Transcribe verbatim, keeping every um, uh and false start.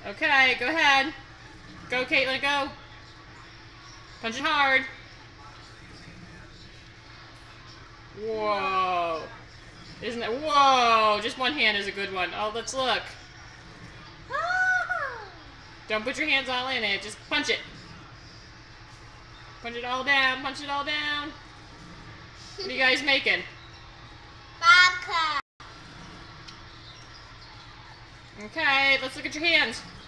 Okay, go ahead. Go, Caitlin, go. Punch it hard. Whoa. Isn't it? Whoa. Just one hand is a good one. Oh, let's look. Don't put your hands all in it. Just punch it. Punch it all down. Punch it all down. What are you guys making? Bobka. Okay, let's look at your hands.